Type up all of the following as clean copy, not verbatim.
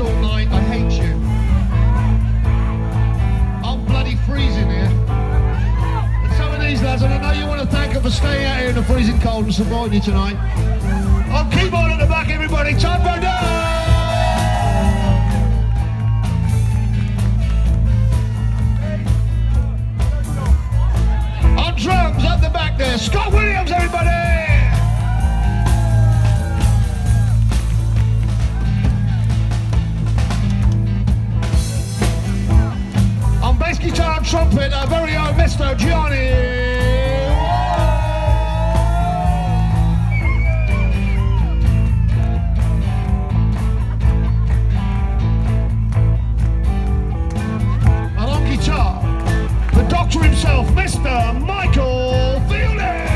all night. I hate you. I'm bloody freezing here. And some of these lads, and I know you want to thank them for staying out here in the freezing cold and supporting you tonight. On keyboard at the back, everybody, Tom Bernard! On drums at the back there, Scott Williams, everybody! On bass guitar and trumpet, our very own Mr. Johnny. And on guitar, the Doctor himself, Mr. Michael Fielding.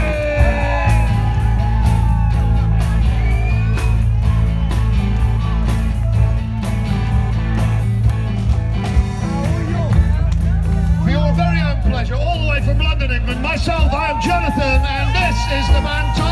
Pleasure, all the way from London, England. Myself, I am Jonathan, and this is the band